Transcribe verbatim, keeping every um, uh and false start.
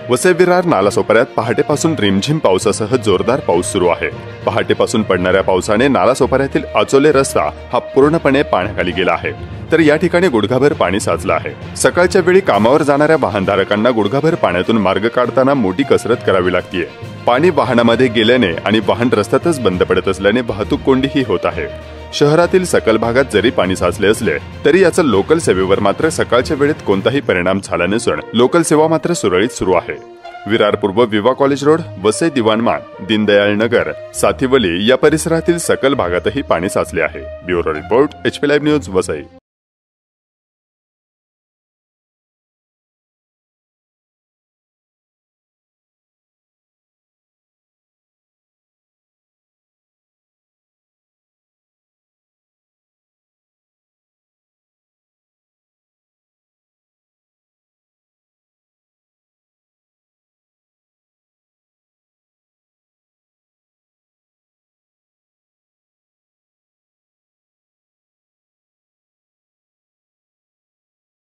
वसई विरार नालासोपाऱ्यात पहाटेपासून रिमझिम पावसासह जोरदार पाऊस सुरू आहे। पहाटेपासून पडणाऱ्या पावसाने नालासोपाऱ्यातील आचोले रस्ता हा पूर्णपणे पाण्याखाली गेला आहे, तर या ठिकाणी गुडघाभर पाणी साचलं आहे। सकाळच्या वेळी कामावर जाणाऱ्या वाहनधारकांना गुडघाभर पाण्यातून मार्ग काढताना मोठी कसरत करावी लागतेय। पाणी वाहनामध्ये गेल्याने आणि वाहन रस्त्यातच बंद पडत असल्याने वाहतूक कोंडीही होत आहे। शहरातील सकल भागात जरी पाणी साचले असले तरी याचा लोकल सेवेवर मात्र सकाळच्या वेळेत कोणताही परिणाम झाला नसून लोकल सेवा मात्र सुरळीत सुरू आहे। विरार पूर्व विवा कॉलेज रोड, वसई दिवाणमान, दीनदयाळ नगर, साथीवली या परिसरातील सकल भागातही पाणी साचले आहे। Bureau report, HP live news, Vasai.